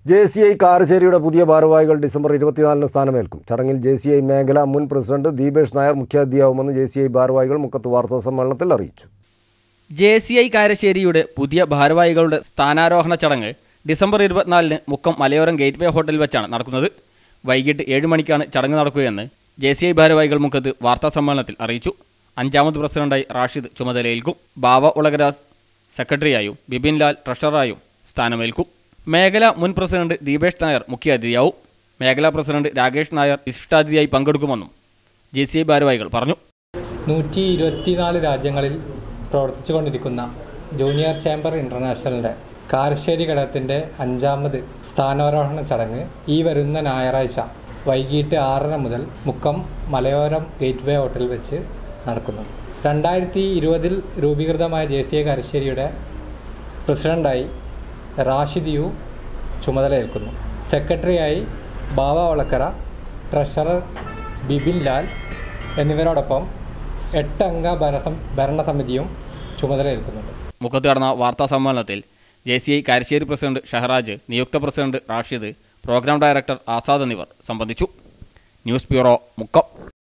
JCI കാരശ്ശേരിയുടെ പുതിയ ഭാരവാഹികൾ December 24-ന് സ്ഥാനമേൽക്കും. ചടങ്ങിൽ JCI മേഖല മുൻ പ്രസിഡന്റ് ദീപേഷ് നായർ മുഖ്യാതിഥിയാവുമെന്ന് JCI ഭാരവാഹികൾ മുക്കത്ത് വാർത്താ സമ്മേളനത്തിൽ അറിയിച്ചു. JCI കാരശ്ശേരിയുടെ പുതിയ ഭാരവാഹികളുടെ സ്ഥാനാരോഹണ ചടങ്ങ് ഡിസംബർ 24-ന് മുക്കം മലയോരം ഗേറ്റ്വേ ഹോട്ടലിൽ വെച്ചാണ് നടക്കുന്നത്. വൈകിട്ട് 7 മണിക്കാണ് ചടങ്ങ് നടക്കുകയെന്ന് JCI ഭാരവാഹികൾ മുക്കത്ത് വാർത്താ സമ്മേളനത്തിൽ അറിയിച്ചു. 5ാമത് പ്രസിഡന്റായി റാഷിദ് ചുമതലയേൽക്കും. ബാവ ഉളകരാസ് സെക്രട്ടറിയായും ബിപിൻ ലാൽ ട്രഷററായും സ്ഥാനമേൽക്കും. മേഖല മുൻ പ്രസിഡന്റ് ദീപേഷ് നായർ മുഖ്യാതിഥിയാവും. മേഖലാ പ്രസിഡന്റ് രാകേഷ് നായർ വിശിഷ്ടാതിഥിയായി പങ്കെടുക്കുമെന്നും JCI ഭാരവാഹികൾ പറഞ്ഞു. 124 രാജ്യങ്ങളിൽ പ്രവർത്തിച്ചുകൊണ്ടിരിക്കുന്ന ജൂനിയർ ചേംബർ ഇന്റർനാഷണലിന്റെ കാരശ്ശേരി ഘടകത്തിന്റെ 5ാമത് സ്ഥാനാരോഹണ ചടങ്ങ് ഈ വരുന്ന ഞായറാഴ്ച വൈകിട്ട് 6:30 മുതൽ മുക്കം മലയോരം ഗേറ്റ്വേ ഹോട്ടലിൽ വെച്ച് നടക്കുന്നു. 2020-ൽ രൂപീകൃതമായ JCI കാരശ്ശേരിയുടെ പ്രസിഡന്റായി റാഷിദ് യു ചുമതലയേൽക്കുന്നു. സെക്രട്ടറിയായി ബാവ ഒളക്കര, ട്രഷറർ ബിപിൻ ലാൽ എന്നിവരോടൊപ്പം 8 അംഗ ഭരണസമിതിയും ചുമതലയേൽക്കുന്നുണ്ട്. മുഖത്ത് നടന്ന വാർത്താ സമ്മേളനത്തിൽ JCI കാരശ്ശേരി പ്രസിഡന്റ് ഷഹറാജ്, നിയുക്ത president Rashid, programme director Azad എന്നിവർ സംബന്ധിച്ചു. News bureau, Mukkam.